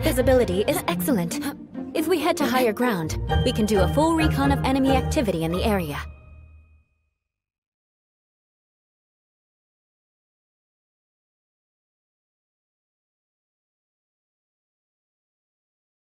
visibility is excellent. If we head to higher ground, we can do a full recon of enemy activity in the area.